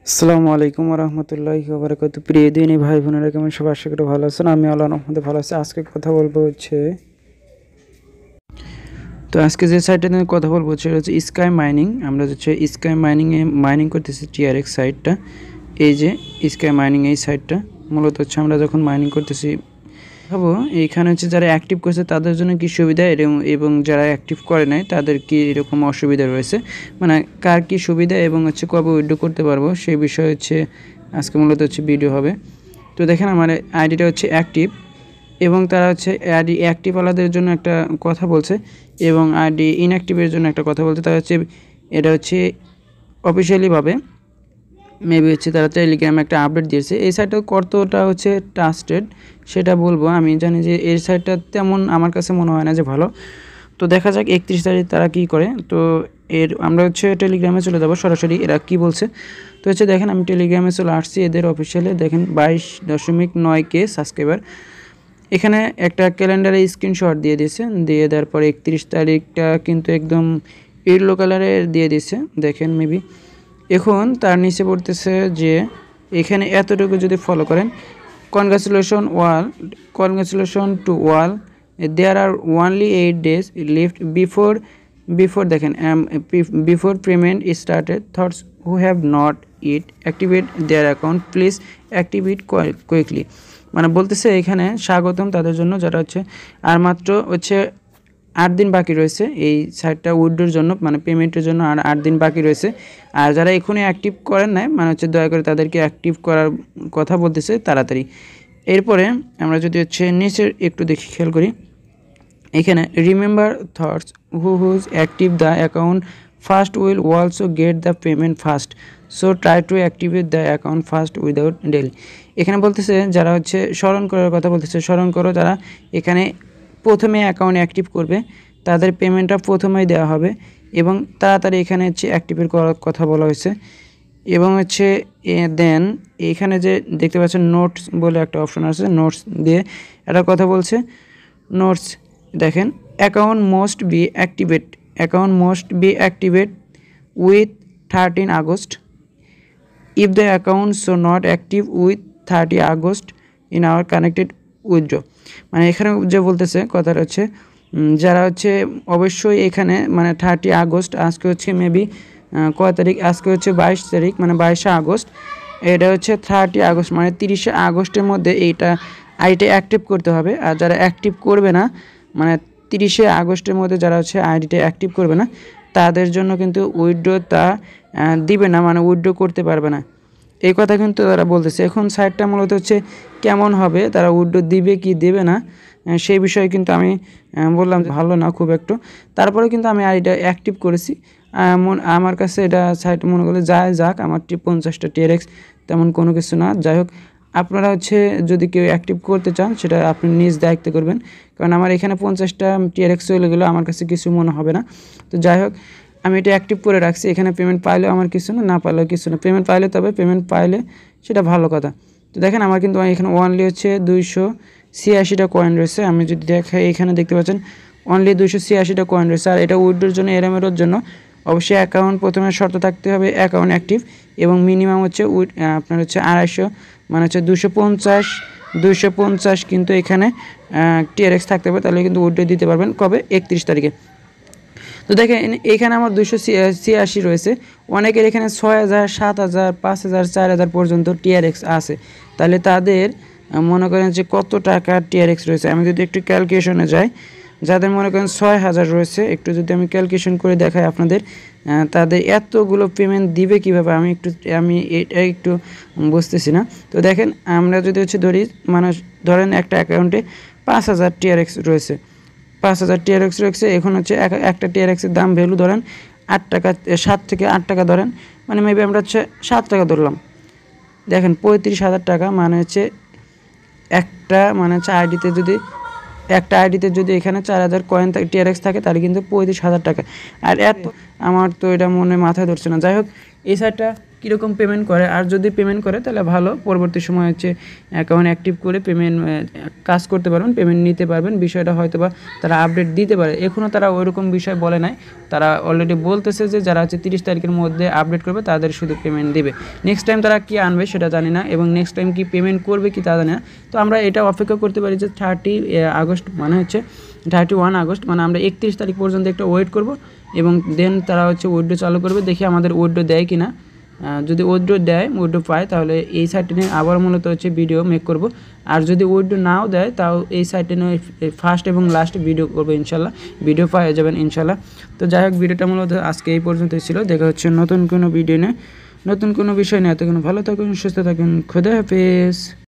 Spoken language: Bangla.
আসসালামু আলাইকুম রহমতুল্লাহি ওয়া বারাকাতুহু। প্রিয় দিনী ভাই বোনেরা, কেমন সবাই? আশা করি ভালো আছেন। আমি আল্লাহর রহমতে ভালো আছি। আজকে কথা বলবো হচ্ছে আজকে যে সাইটটা নিয়ে কথা বলবো সেটা হচ্ছে স্কাই মাইনিং। আমরা হচ্ছে স্কাই মাইনিংয়ে মাইনিং করতেছি টিআরএক্স সাইটটা। এই যে স্কাই মাইনিং, এই সাইটটা মূলত হচ্ছে আমরা যখন মাইনিং করতেছি ভাবো এইখানে হচ্ছে যারা অ্যাক্টিভ করছে তাদের জন্য কি সুবিধা এবং যারা অ্যাক্টিভ করে নাই তাদের কি এরকম অসুবিধা রয়েছে, মানে কার কি সুবিধা এবং হচ্ছে কবে উইথড্র করতে পারবো সেই বিষয়ে হচ্ছে আজকে মূলত হচ্ছে ভিডিও হবে। তো দেখেন আমার আইডিটা হচ্ছে অ্যাক্টিভ এবং তারা হচ্ছে আইডি অ্যাক্টিভ আলাদের জন্য একটা কথা বলছে এবং আইডি ইনঅ্যাক্টিভের জন্য একটা কথা বলছে। তারা হচ্ছে এটা হচ্ছে অফিসিয়ালিভাবে মেবি হচ্ছে তারা টেলিগ্রামে একটা আপডেট দিয়েছে। এই সাইটটা কতটা হচ্ছে ট্রাস্টেড সেটা বলবো। আমি জানি যে এই সাইটটা তেমন আমার কাছে মনে হয় না যে ভালো। তো দেখা যাক 31 তারিখ তারা কী করে। তো আমরা হচ্ছে টেলিগ্রামে চলে যাব সরাসরি, এরা কি বলছে। তো হচ্ছে দেখেন আমি টেলিগ্রামে চলে আসছি এদের অফিসিয়ালে। দেখেন 22.9K সাবস্ক্রাইবার। এখানে একটা ক্যালেন্ডারে স্ক্রিনশট দিয়ে দিয়েছে, দিয়ে দেওয়ার পরে 31 তারিখটা কিন্তু একদম ইয়েলো কালারের দিয়ে দিয়েছে। দেখেন মেবি এখন তার নিচে পড়তেছে যে এখানে এতটুকু যদি ফলো করেন, congratulation to all, there are only 8 days left before দেখেন before payment started, those who have not yet activate their account please activate quickly. মানে বলতেছে এখানে স্বাগতম তাদের জন্য যারা হচ্ছে আর মাত্র হচ্ছে 8 দিন বাকি রয়েছে এই সাইটটা উইথড্রোর জন্য, মানে পেমেন্টের জন্য আর 8 দিন বাকি রয়েছে। আর যারা এখনই অ্যাক্টিভ করেন নাই মানে হচ্ছে দয়া করে তাদেরকে অ্যাক্টিভ করার কথা বলতেছে তাড়াতাড়ি। এরপরে আমরা যদি হচ্ছে নিচের একটু দেখি খেয়াল করি, এখানে remember those whose active the account first will also get the payment first, so try to activate the account first without delay. এখানে বলতেছে যারা হচ্ছে স্মরণ করার কথা বলতেছে, স্মরণ করো যারা এখানে প্রথমে অ্যাকাউন্ট অ্যাক্টিভ করবে তাদের পেমেন্টটা প্রথমেই দেওয়া হবে এবং তাড়াতাড়ি এখানে হচ্ছে অ্যাক্টিভেট করার কথা বলা হয়েছে। এবং হচ্ছে দেন এখানে যে দেখতে পাচ্ছেন নোটস বলে একটা অপশন আছে, নোটস দিয়ে একটা কথা বলছে। নোটস দেখেন account must be activate with 13 August if the account so not active with 30 August in our connected withdraw. মানে এখানে যে বলতেছে কথাটা হচ্ছে যারা হচ্ছে অবশ্যই এখানে মানে 30 আগস্ট, আজকে হচ্ছে মেবি কয় তারিখ, আজকে হচ্ছে 22 তারিখ, মানে 22শে আগস্ট, এটা হচ্ছে 30 আগস্ট মানে 30শে আগস্টের মধ্যে এইটা আইডিটা অ্যাক্টিভ করতে হবে। আর যারা অ্যাক্টিভ করবে না মানে 30শে আগস্টের মধ্যে যারা হচ্ছে আইডিটা অ্যাক্টিভ করবে না তাদের জন্য কিন্তু উইথড্র তা দিবে না, মানে উইথড্র করতে পারবে না, এই কথা কিন্তু তারা বলতেছে। এখন সাইটটা মূলত হচ্ছে কেমন হবে, তারা উইথড্র দিবে কি দেবে না সেই বিষয়ে কিন্তু আমি বললাম ভালো না খুব একটু। তারপরে কিন্তু আমি আইডিটা অ্যাক্টিভ করেছি। আমার কাছে এটা সাইট মনে করলে যাক আমার 50টা টিআরএক্স তেমন কোনো কিছু না। যাই হোক আপনারা হচ্ছে যদি কেউ অ্যাক্টিভ করতে চান সেটা আপনি নিজ দায়িত্ব করবেন, কারণ আমার এখানে 50টা টিআরএক্স চলে গেলেও আমার কাছে কিছু মনে হবে না। তো যাই হোক আমি এটা অ্যাক্টিভ করে রাখছি। এখানে পেমেন্ট পাইলেও আমার কিছু না, না পাইলেও কিছু না। পেমেন্ট পাইলে তবে পেমেন্ট পাইলে সেটা ভালো কথা। তো দেখেন আমার কিন্তু এখানে অনলি হচ্ছে 286টা কয়েন রয়েছে। আমি যদি দেখাই এখানে দেখতে পাচ্ছেন অনলি 286টা কয়েন রয়েছে। আর এটা উইথড্রোর জন্য এরমেরোর জন্য অবশ্যই অ্যাকাউন্ট প্রথমে শর্ত থাকতে হবে অ্যাকাউন্ট অ্যাক্টিভ এবং মিনিমাম হচ্ছে আপনার হচ্ছে 250 মানে হচ্ছে 250 কিন্তু এখানে টিআরএক্স থাকতে হবে, তাহলে কিন্তু উইথড্রো দিতে পারবেন কবে 31 তারিখে। তো দেখেন এখানে আমার 286 রয়েছে, অনেকের এখানে 6000 7000 5000 4000 পর্যন্ত টিআরএক্স আছে। তাহলে তাদের মনে করেন যে কত টাকা টিআরএক্স রয়েছে। আমি যদি একটু ক্যালকুলেশনে যাই, যাদের মনে করেন 6000 রয়েছে, একটু যদি আমি ক্যালকুলেশন করে দেখাই আপনাদের, তাদের এতগুলো পেমেন্ট দিবে কিভাবে আমি এটা একটু বুঝতেছি না। তো দেখেন আমরা যদি হচ্ছে ধরি মানে ধরেন একটা অ্যাকাউন্টে 5000 টিআরএক্স রয়েছে, 5000 টিআরএক্স রয়েছে। এখন হচ্ছে একটা টিআরএক্সের দাম ভ্যালু ধরেন 8 টাকা, 7 থেকে 8 টাকা ধরেন, মানে মেবি আমরা হচ্ছে 7 টাকা ধরলাম। দেখেন 35,000 টাকা, মানে হচ্ছে একটা মানে হচ্ছে একটা আইডিতে যদি এখানে 4000 কয়েন টিআরএক্স থাকে তাহলে কিন্তু 35,000 টাকা। আর আমার তো এটা মনে মাথায় ধরছে না। যাই হোক এই সাইটটা কীরকম পেমেন্ট করে। আর যদি পেমেন্ট করে তাহলে ভালো, পরবর্তী সময় হচ্ছে অ্যাকাউন্ট অ্যাক্টিভ করে পেমেন্ট কাজ করতে পারবেন, পেমেন্ট নিতে পারবেন। বিষয়টা হয়তো বা তারা আপডেট দিতে পারে, এখনও তারা ওইরকম বিষয় বলে নাই। তারা অলরেডি বলতেছে যে যারা হচ্ছে 30 তারিখের মধ্যে আপডেট করবে তাদের শুধু পেমেন্ট দেবে। নেক্সট টাইম তারা কী আনবে সেটা জানি না, এবং নেক্সট টাইম কি পেমেন্ট করবে কি তা জানি না। তো আমরা এটা অপেক্ষা করতে পারি যে 30 আগস্ট মানে হচ্ছে 31 আগস্ট, মানে আমরা 31 তারিখ পর্যন্ত একটা ওয়েট করব, এবং দেন তারা হচ্ছে উইথড্র চালু করবে। দেখি আমাদের উইথড্র দেয় কি না। যদি উইথড্র দেয়, উইথড্র পায়, তাহলে এই সাইটে নিয়ে আবার মূলত হচ্ছে ভিডিও মেক করব। আর যদি উইথড্র নাও দেয় তাও এই সাইটে নিয়ে ফার্স্ট এবং লাস্ট ভিডিও করবো ইনশাল্লাহ, ভিডিও পাওয়া যাবেন ইনশাল্লাহ। তো যাই হোক, ভিডিওটা মূলত আজকে এই পর্যন্তই ছিল। দেখা হচ্ছে নতুন কোনো ভিডিও নিয়ে, নতুন কোনো বিষয় নিয়ে। এতক্ষণ ভালো থাকুন, সুস্থ থাকুন, খোদা হাফেজ।